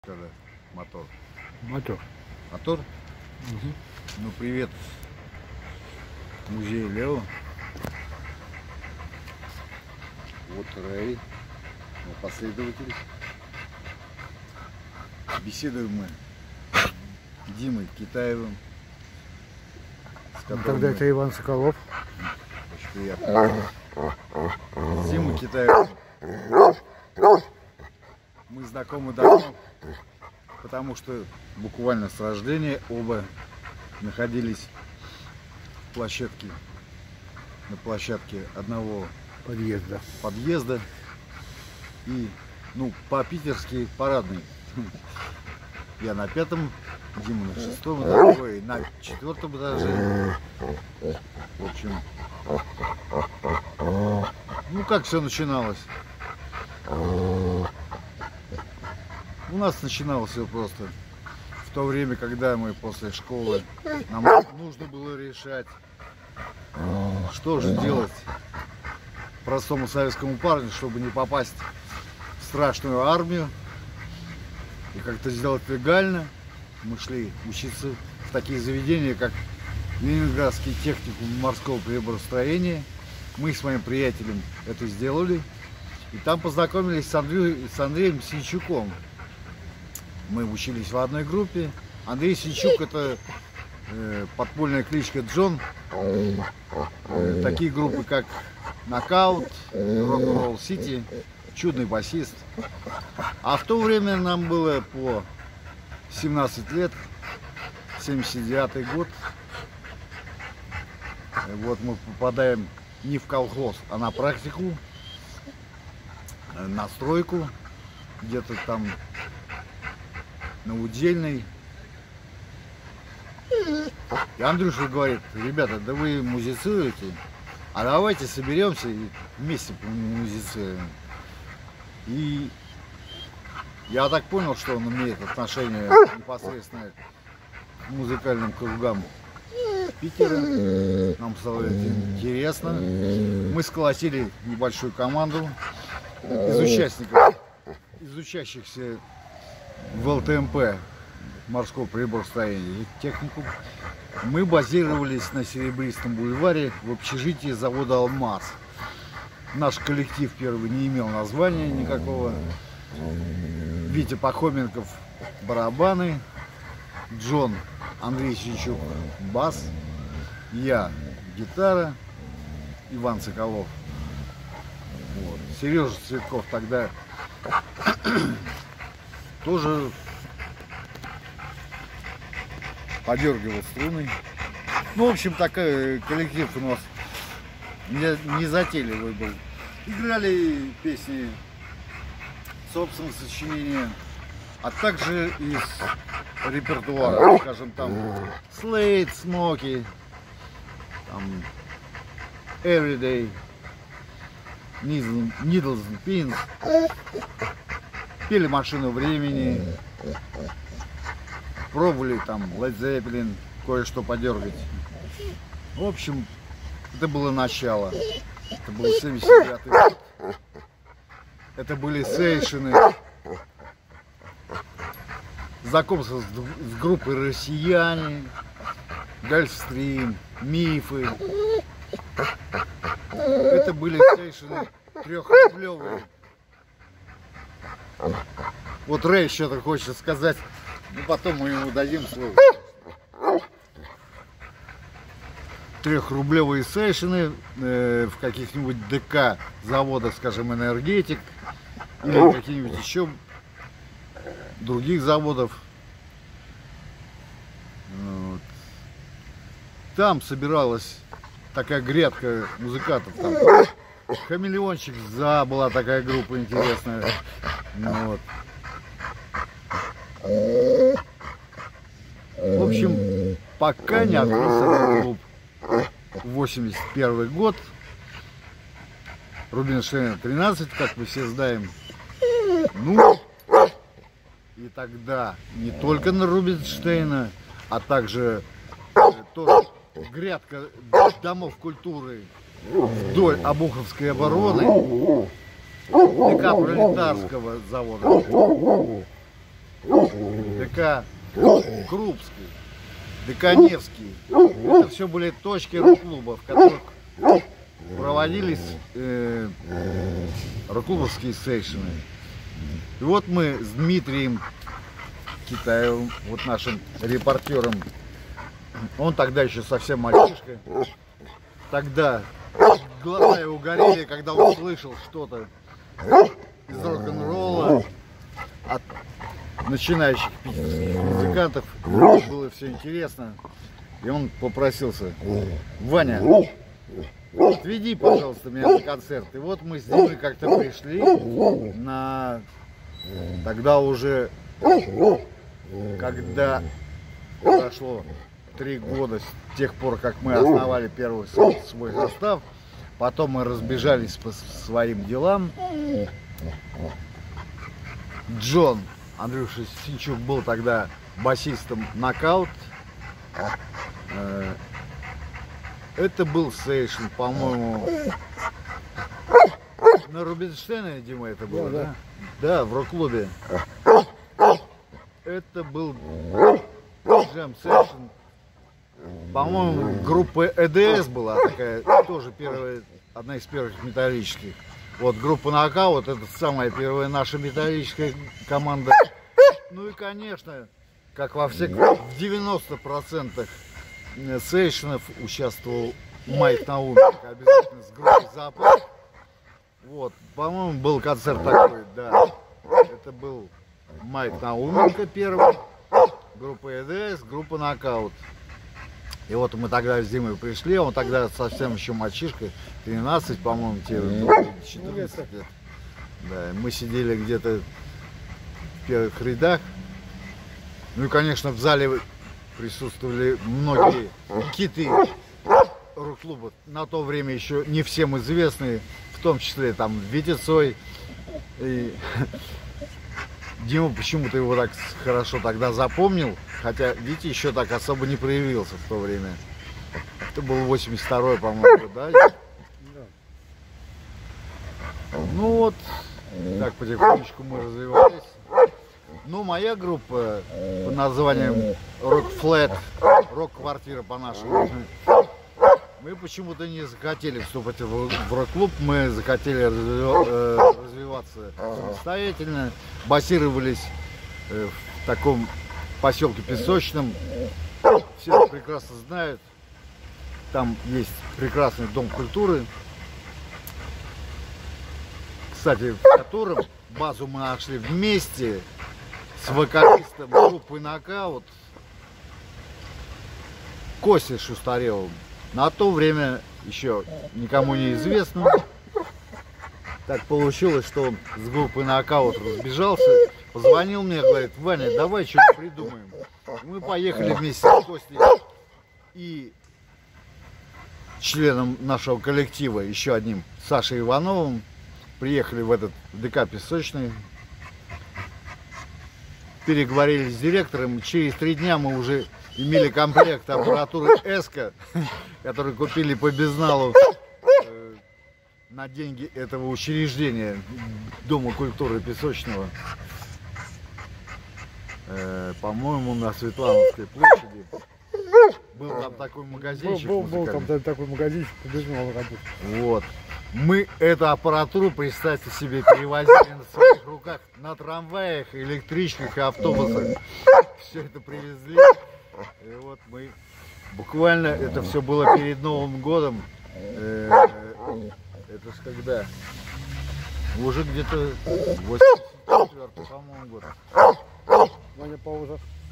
Когда мотор. Мотор. Мотор? Угу. Ну, привет музею Лео. Вот Рэй, мой последователь. Беседуем мы с Димой Китаевым. Тогда это Иван Соколов. Очень приятно. С Димой Китаевым мы знакомы давно, потому что буквально с рождения оба находились на площадке одного подъезда и, ну, по-питерски парадный. Я на 5-м, Дима на 6-м этаже, на 4-м этаже. В общем, ну как все начиналось? У нас начиналось все просто. В то время, когда мы после школы, нам нужно было решать, что же делать простому советскому парню, чтобы не попасть в страшную армию и как-то сделать легально. Мы шли учиться в такие заведения, как Ленинградский техникум морского приборостроения. Мы с моим приятелем это сделали. И там познакомились с Андреем Синчуком. Мы учились в одной группе. Андрей Синчук — это подпольная кличка Джон. Такие группы, как Нокаут, Рок-н-ролл Сити, Чудный басист. А в то время нам было по 17 лет, 79-й год. Вот мы попадаем не в колхоз, а на практику, на стройку, где-то там на Удельной. И Андрюша говорит: ребята, да вы музицируете, а давайте соберемся и вместе музицируем. И я так понял, что он имеет отношение непосредственно к музыкальным кругам Питера. Нам стало это интересно. Мы сколотили небольшую команду из участников, из учащихся в ЛТМП, морского приборостроения и техникум. Мы базировались на Серебристом бульваре в общежитии завода «Алмаз». Наш коллектив первый не имел названия никакого. Витя Пахоменков — барабаны, Джон Андрей Синчук — бас, я — гитара, Иван Соколов. Вот. Сережа Цветков тогда тоже подергивал струны. Ну, в общем, такой коллектив у нас не затейливый был. Играли песни собственного сочинения, а также из репертуара, скажем, там Slade, Smoky, там Everyday, Needles and Pins. Пели «Машину времени», пробовали там Led Zeppelin, кое-что подергать. В общем, это было начало. Это был 79-й год. Это были сейшины. Знакомство с группой «Россияне», Гольфстрим, Мифы. Это были сейшины 3-рублевые. Вот Рэй что-то хочет сказать, но потом мы ему дадим слово. 3-рублевые сейшины в каких-нибудь ДК заводах, скажем, «Энергетик», или каких-нибудь еще других заводов. Вот. Там собиралась такая грядка музыкантов. Там «Хамелеончик За» была такая группа интересная. Вот. В общем, пока не открылся этот клуб. 81 год, Рубинштейна 13, как мы все знаем. Ну, и тогда не только на Рубинштейна, а также тоже грядка домов культуры вдоль Обуховской обороны, ДК Пролетарского завода. ДК Крупский, ДК Невский. Это все были точки рок-клуба, в которых проводились рок-клубовские сейшены. И вот мы с Дмитрием Китаевым, вот нашим репортером, он тогда еще совсем мальчишка, тогда глаза его горели, когда он слышал что-то из рок-н-ролла от начинающих питерских музыкантов. Было все интересно. И он попросился: Ваня, отведи, пожалуйста, меня на концерт. И вот мы с Димой как-то пришли на... Тогда уже, когда прошло 3 года с тех пор, как мы основали первый свой состав, потом мы разбежались по своим делам. Джон Андрюша Синчук был тогда басистом Нокаут. Это был сейшн, по-моему, на Рубинштейне, Дима, это было, да? Да, в рок-клубе. Это был джем сейшн. По-моему, группа ЭДС была такая, тоже первая, одна из первых металлических. Вот группа Нокаут, это самая первая наша металлическая команда. Ну и, конечно, как во всех, в 90% сейшенов участвовал Майк Науменко, обязательно с группой Зоопарк. Вот, по-моему, был концерт такой, да. Это был Майк Науменко первый, группа ЭДС, группа Нокаут. И вот мы тогда с Димой пришли, он тогда совсем еще мальчишка, 13, по-моему, 14 лет. Да, мы сидели где-то в первых рядах. Ну и, конечно, в зале присутствовали многие киты рок-клуба, на то время еще не всем известные, в том числе там Витя Цой. И Дима почему-то его так хорошо тогда запомнил, хотя Витя еще так особо не проявился в то время. Это был 82-й, по-моему, да? Ну вот, так потихонечку мы развивались. Ну, моя группа под названием Rock Flat, рок-квартира по-нашему, мы почему-то не захотели вступать в рок-клуб, мы захотели развиваться самостоятельно, базировались в таком поселке Песочном, все прекрасно знают, там есть прекрасный дом культуры, кстати, в котором базу мы нашли вместе с вокалистом группы Нокаут Костей Шустаревым. На то время еще никому не известно. Так получилось, что он с группой Нокаут разбежался, позвонил мне, говорит: Ваня, давай что-нибудь придумаем. И мы поехали вместе с Костей и членом нашего коллектива, еще одним, Сашей Ивановым, приехали в этот ДК Песочный, переговорили с директором. Через 3 дня мы уже имели комплект аппаратуры Эска, который купили по безналу на деньги этого учреждения, Дома культуры Песочного, по-моему, на Светлановской площади. Был там такой магазинчик. Был там такой магазинчик, по безналу работал. Вот. Мы эту аппаратуру, представьте себе, перевозили на своих руках на трамваях, электричках и автобусах. Все это привезли. И вот мы буквально, это все было перед Новым годом. Это ж когда? Уже где-то 84-й, по-моему, год. Ваня, пауза.